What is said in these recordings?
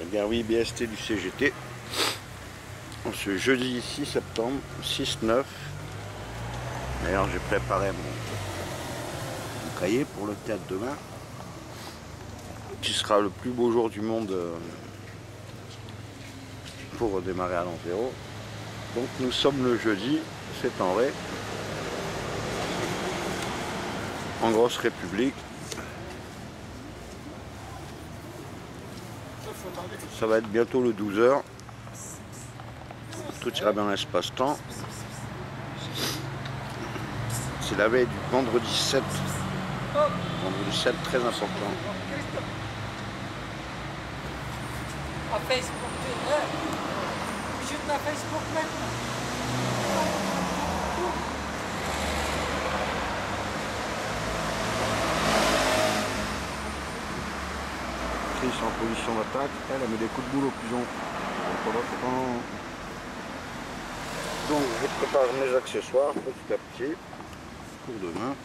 Garvey BST du CGT. Ce jeudi 6 septembre, 6-9. D'ailleurs, j'ai préparé mon cahier pour le théâtre demain, qui sera le plus beau jour du monde pour démarrer à l'an zéro. Donc nous sommes le jeudi, c'est en vrai, en grosse république. Ça va être bientôt le 12h. Tout ira bien dans l'espace-temps. C'est la veille du vendredi 7. Vendredi 7, très important. À Facebook, juste à Facebook maintenant. Chris en position d'attaque, elle met des coups de boule au pigeon. Donc je prépare mes accessoires petit à petit pour demain.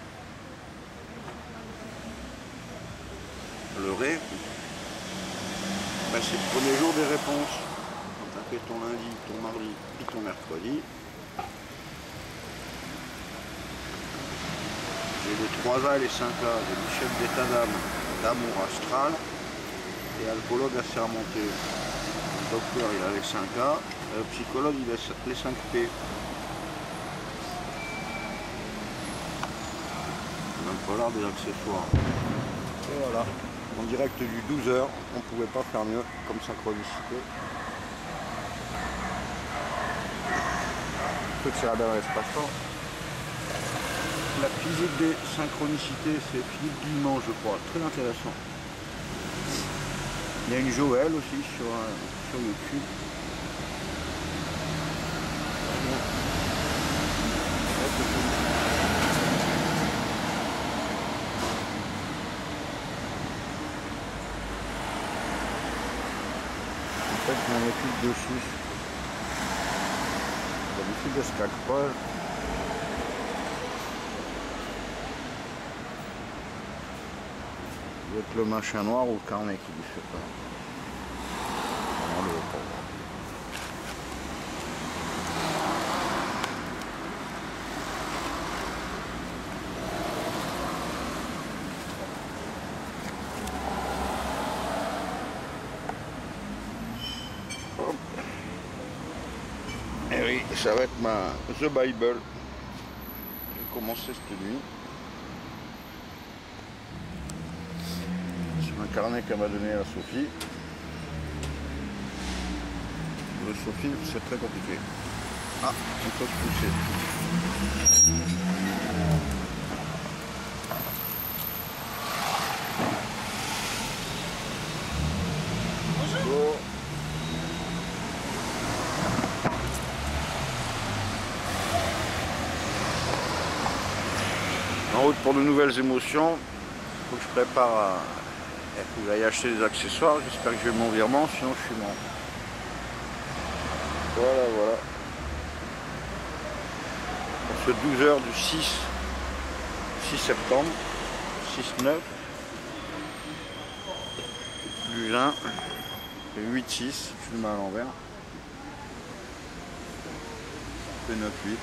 Le ré, c'est le premier jour des réponses. Quand tu as fait ton lundi, ton mardi et ton mercredi. J'ai les 3A et les 5A, j'ai le chef d'état d'âme, d'amour astral et alcoologue assermenté. Le docteur il a les 5A, et le psychologue il a les 5P. Même pas l'art des accessoires. Et voilà, en direct du 12h, on ne pouvait pas faire mieux comme synchronicité. Truc c'est la dernière espace-temps. La physique des synchronicités, c'est Philippe Guillemont, je crois, très intéressant. Il y a une Joël aussi sur YouTube. En fait, je m'en occupe dessus. D'habitude, je stack pas. Ça doit être le machin noir ou le carnet qui lui fait peur. Non, le pauvre. Et oui, ça va être ma The Bible. J'ai commencé cette nuit. C'est un carnet qu'elle m'a donné à Sophie. Le Sophie, c'est très compliqué. Ah, on peut se pousser. Bonjour. En route pour de nouvelles émotions. Il faut que je prépare. Il faut que j'aille acheter des accessoires. J'espère que j'ai mon virement, sinon je suis mort. Voilà, voilà. Pour ce 12h du 6 septembre. 6-9. Plus 1. 8-6. Je le mets à l'envers. C'est 9-8.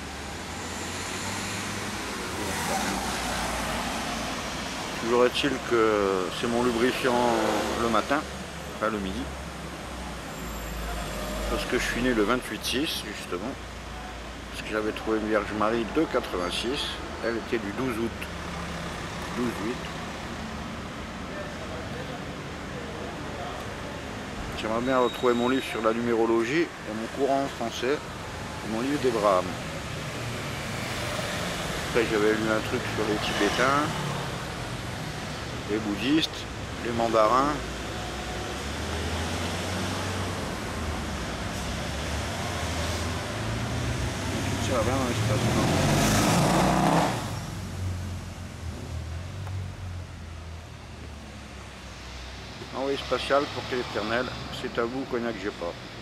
Toujours est-il que c'est mon lubrifiant le matin, enfin le midi, parce que je suis né le 28-6 justement, parce que j'avais trouvé une Vierge Marie de 86, elle était du 12 août, 12-8. J'aimerais bien retrouver mon livre sur la numérologie et mon courant en français, et mon livre d'Abraham. Après j'avais lu un truc sur les Tibétains, les bouddhistes, les mandarins. Tout ça va bien dans l'espace. Envoyé spatial pour que l'éternel, c'est à vous, cognac j'ai pas.